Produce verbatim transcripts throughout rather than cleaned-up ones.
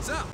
Heads up.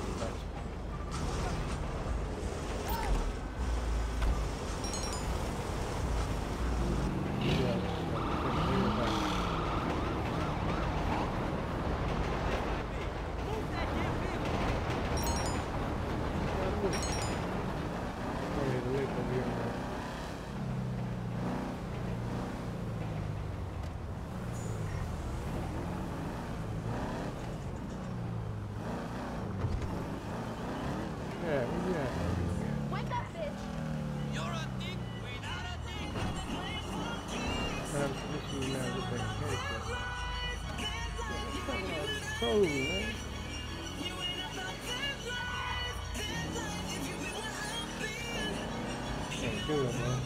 Oh, man. Can't do it, man.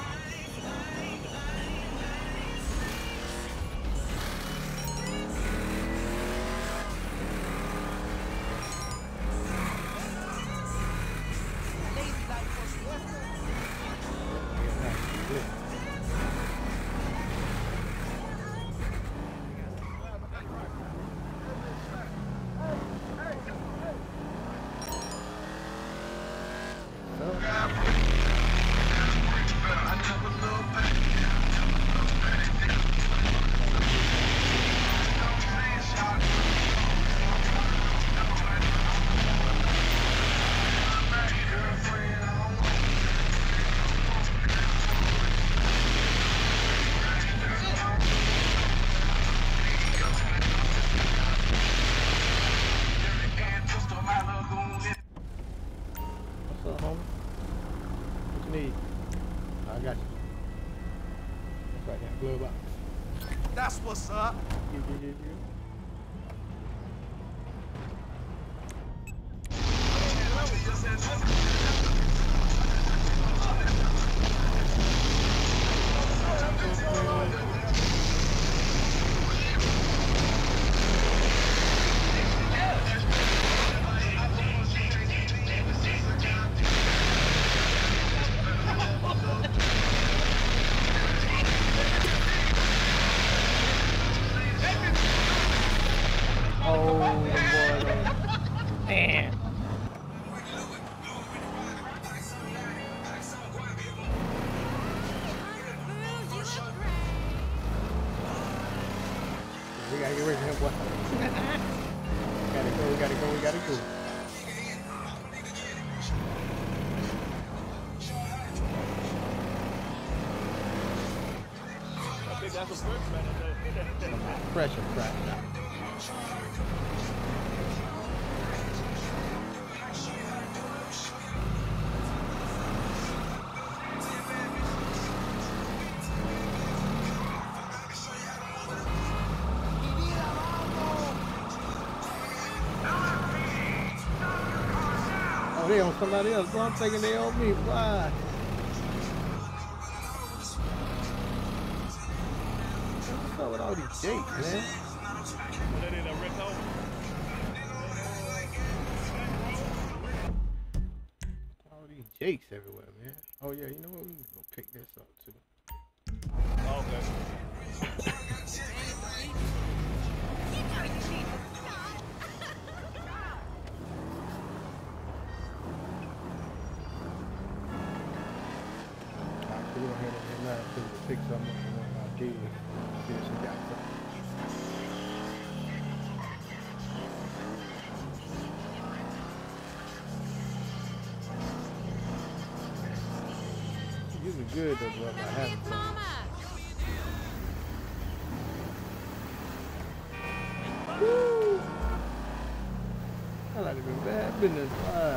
That's what's up. We gotta get rid of him, boy. Gotta go, we gotta go, we gotta go. I think that's a first man. Pressure crack. Oh, they on somebody else, so I'm thinking they on me. Why? What's up with all these jakes, man? All these jakes everywhere, man. Oh yeah, you know what? We can go pick this up too. Okay. We're gonna head in there now so we can pick something up from one of our dealers. See if she got something. She's usually good though, but I haven't some. Woo! I like it been bad business. Wow.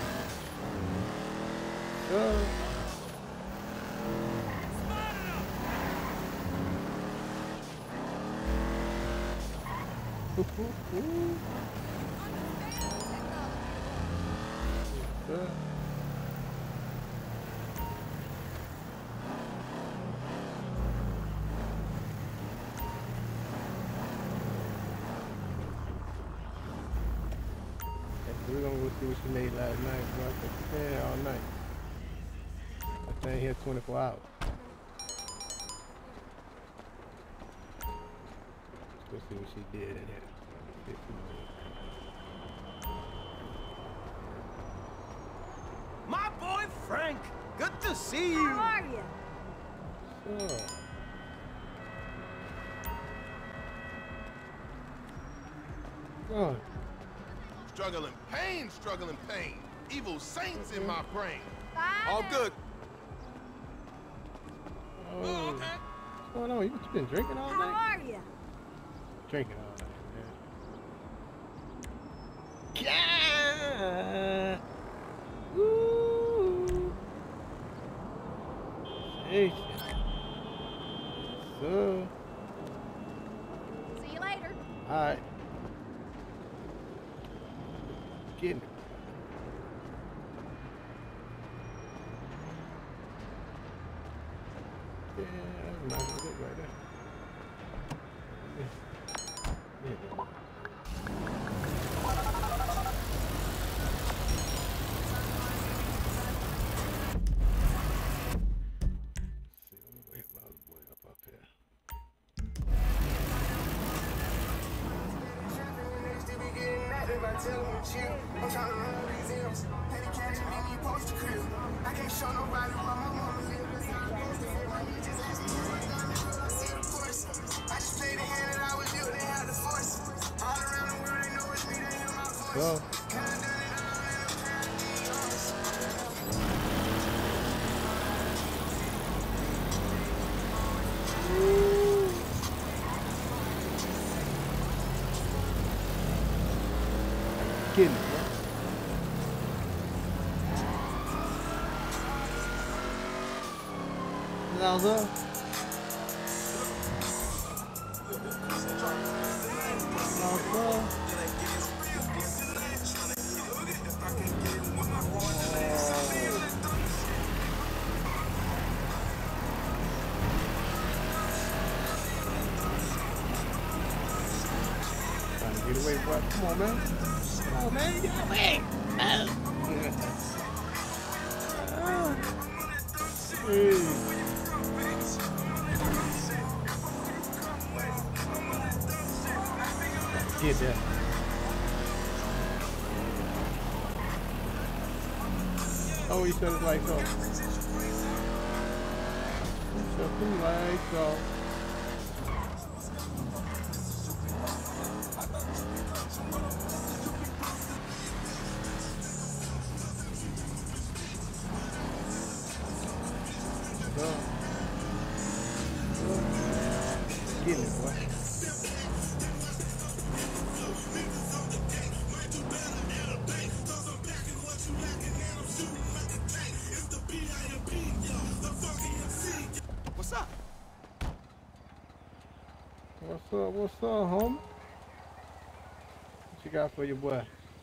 Uh, Ooh, ooh, ooh. Uh. We're gonna go see what she made last night, bro. I think she's been here all night. I stayed here twenty-four hours. Let's go see what she did in here. See if she Good to see you. How are you? Sure. Oh. Struggling pain, struggling pain. Evil saints in my brain. Fine. All good. Oh. Oh, okay. What's going on? You what you been drinking all How night? are you? Drinking all night, man. Yeah. Woo. Hey. So. See you later. All right. Getting it. Yeah, that's nice. Look right there. Yeah. Yeah. See, let me go hit my other boy up up here. I'm trying to run these M's. Petty cash and me post the crib. I can't show nobody why my mama live. That's how I post it. My bitch just asked me what I see the force. I just played the hand that I was dealt, they had the force. All around the world, they know it's me, they hear my voice. Go. Kinda done it all in a pair of Dios. Getting it, bro. How's up? How's up? Trying to get away, boy. Come on, man. Come on, man. Get away. Oh. Hey. Get that. Oh, he shut his lights off. Shut the lights off. Go. Go. Get it, boy. What's up? What's up? What's up, homie? What you got for your boy?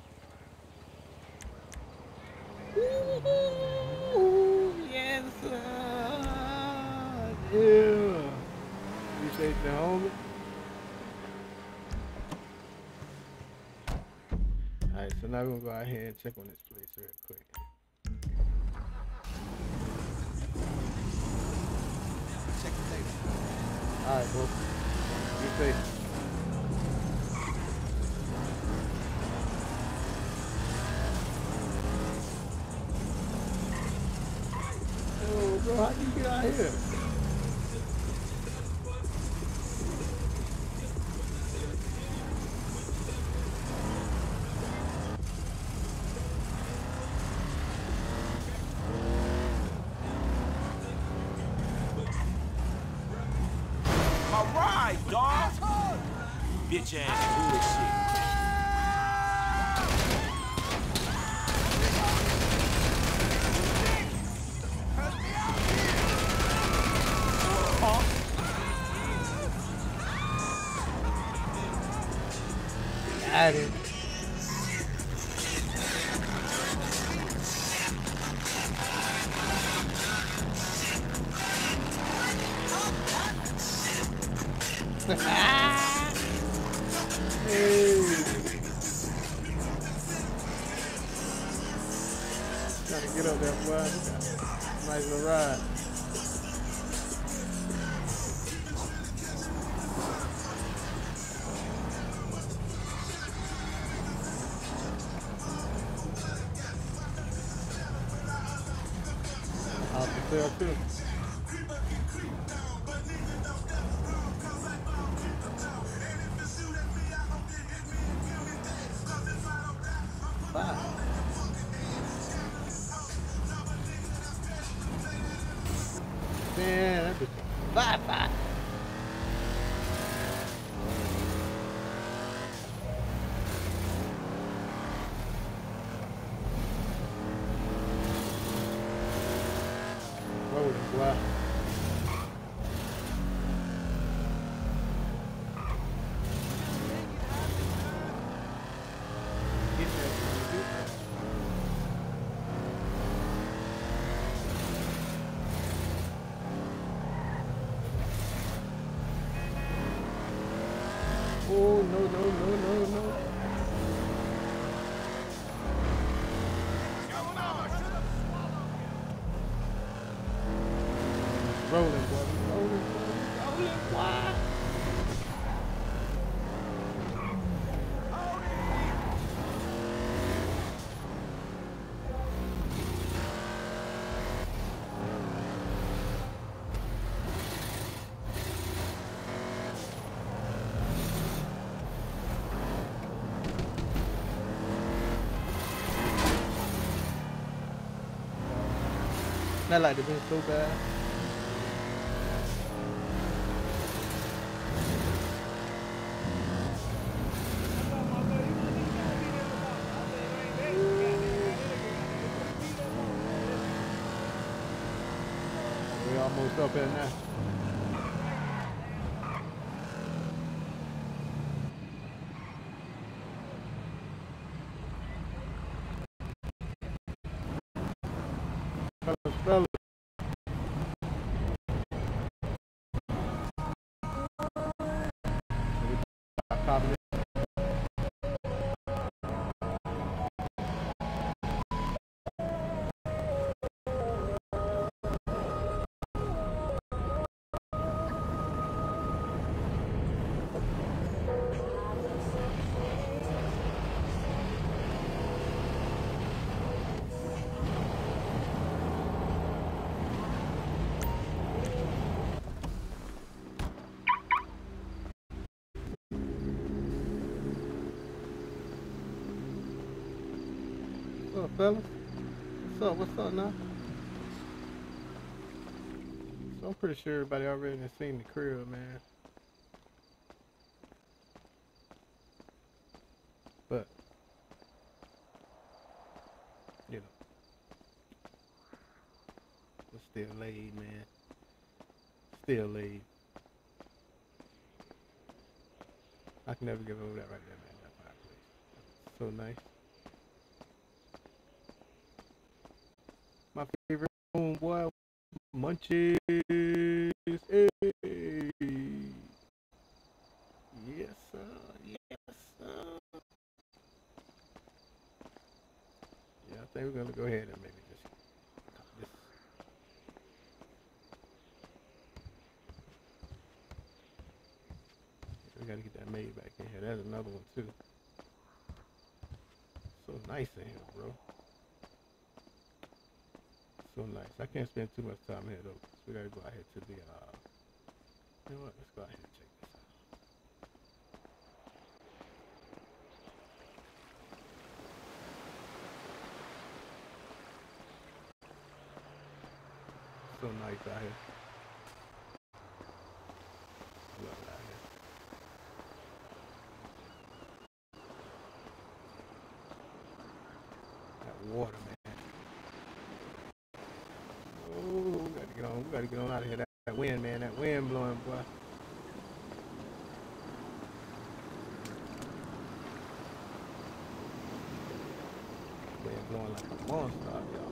Ooh, yes, sir. Yeah. Appreciate the homie. Alright, so now we're gonna go out here and check on this place real quick. Check the data. Alright, bro. Be safe. Oh, bro, how do you get out here? All right, dog. Bitch ass bullshit. Got it. Hey. Trying to get up there, boy. Nice little ride. sale too. Five. Man, that's just five five. Rolling, boy. Get that, get that. Oh, no, no, no, no, no. Rolling, boy. Rolling, boy. Rolling, boy. That light have been so bad. We almost up here now. Fellas, fellas. Popping it. What's up, fellas? What's up? What's up now? So I'm pretty sure everybody already has seen the crib, man. But, you know, we're still laid, man. Still laid. I can never get over that right there, man. That fireplace. So nice. My favorite homeboy, Munchies. Hey. Yes, sir. Yes, sir. Yeah, I think we're gonna go ahead and maybe just this. We gotta get that made back in here. That's another one too. So nice in here, bro. So nice. I can't spend too much time here though. So we gotta go out here to the uh you know what, let's go out here and check this out. So nice out here. Love it out here. That water, man. Oh, we gotta get on. We gotta get on out of here. That, that wind, man. That wind blowing, boy. Wind blowing like a monster out y'all.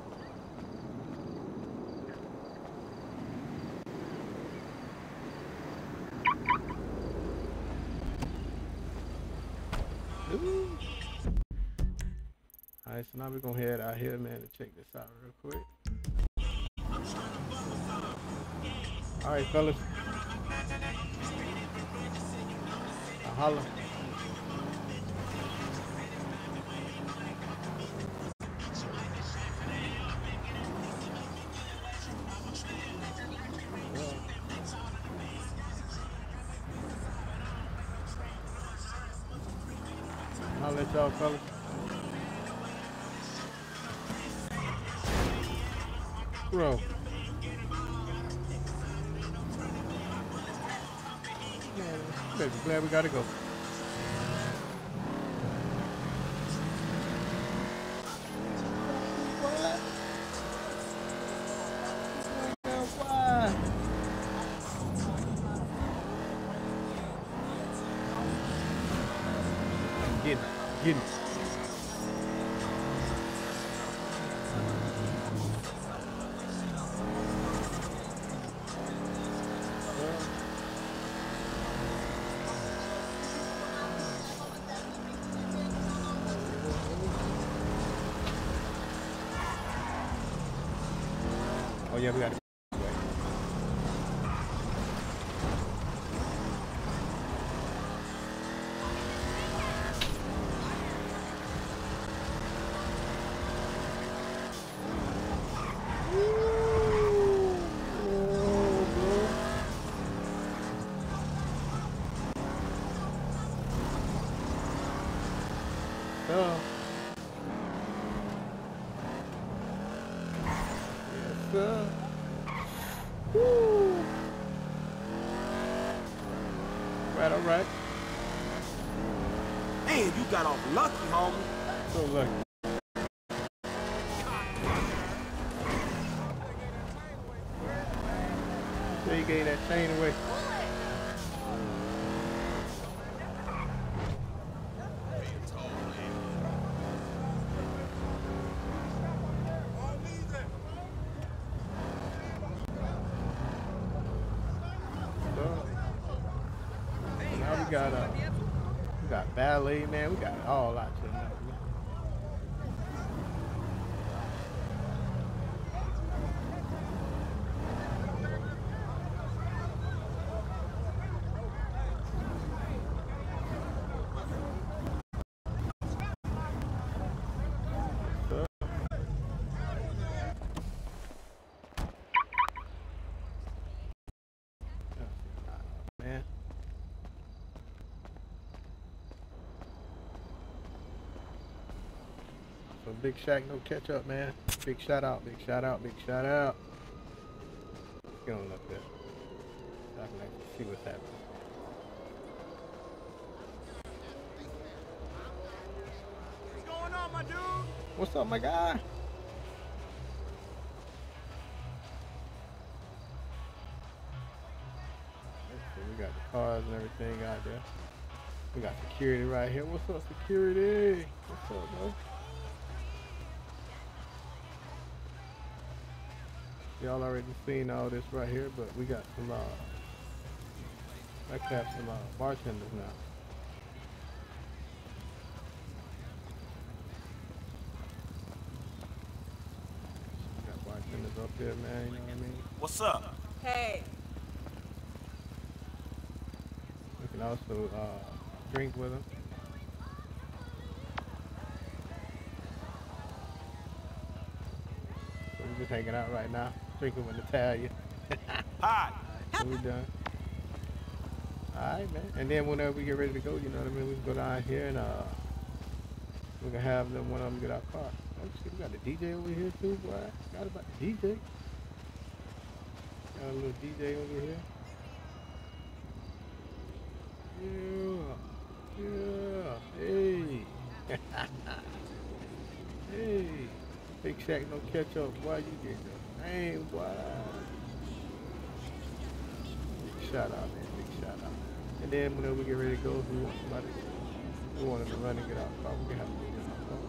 Alright, so now we're gonna head out here, man, and check this out real quick. Alright, fellas. I'll holla. with y'all fellas. Bro. Man, baby, glad we gotta go. What? Why? I'm getting it. Getting it. Oh yeah, we got to go this way. Oh. Yes, sir. Woo. Right, all right. Man, you got off lucky, homie. So lucky. So you gave that chain away. Now we got uh, we got ballet, man. We got it all out here now, man. Man. So Big Shaq, no catch up, man. Big shout out, big shout out, big shout out. Let's get on up there. So I can actually see what's happening. What's going on, my dude? What's up, my guy? We got the cars and everything out there. We got security right here. What's up, security? What's up, bro? Y'all already seen all this right here, but we got some, uh, I have some uh, bartenders now. We got bartenders up there, man, you know what I mean? What's up? Hey. We can also uh, drink with them. So we're just hanging out right now, drinking with Natalia. Hi. So we done. Alright, man. And then whenever we get ready to go, you know what I mean, we can go down here and uh, we can have them one of them get our car. Oh, shit, we got the D J over here too, boy. Forgot about the D J. Got a little D J over here. Yeah, yeah, hey, hey, Big Shaq, no catch up. Why you get the name? Why? Big shout out, man. Big shout out. And then whenever we get ready to go, we want somebody, we want them to run and get out car. We can have them get out car.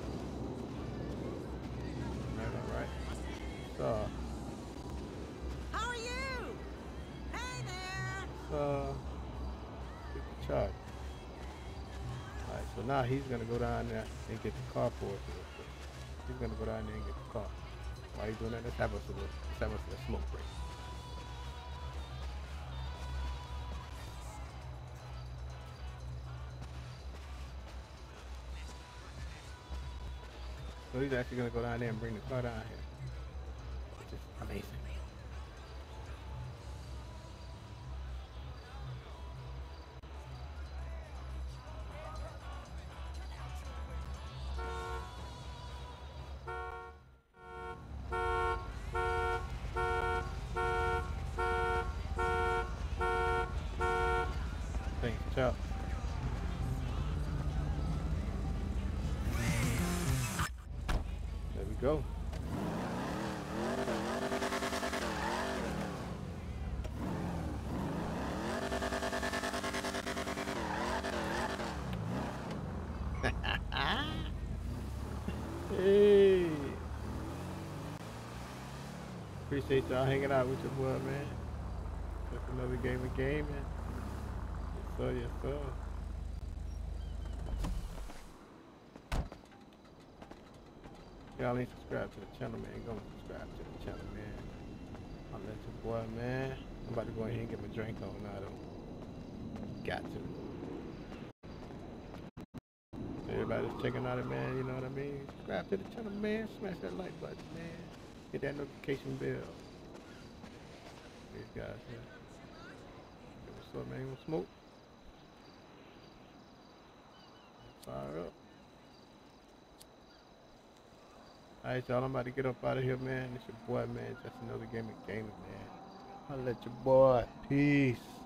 Right, all right. So, How are you? Hey there. uh, get the charge. Alright, so now he's gonna go down there and get the car for us real quick. He's gonna go down there and get the car. While he's doing that, let's have us a little, let's have us a smoke break. So he's actually gonna go down there and bring the car down here. Which is amazing. Thanks, ciao. There we go. Hey. Appreciate y'all hanging out with your boy, man. Just another game of gaming. Yes, sir, yes, sir. Y'all ain't subscribed to the channel, man. Go and subscribe to the channel, man. I'll let your boy, man. I'm about to go ahead and get my drink on now, though. Got to. Everybody's checking out it, man. You know what I mean? Subscribe to the channel, man. Smash that like button, man. Hit that notification bell. These guys, man. Hey, what's up, man? You want smoke? Fire up. Alright, y'all. I'm about to get up out of here, man. It's your boy, man. Just another game of gaming, man. I'll let your boy. Peace.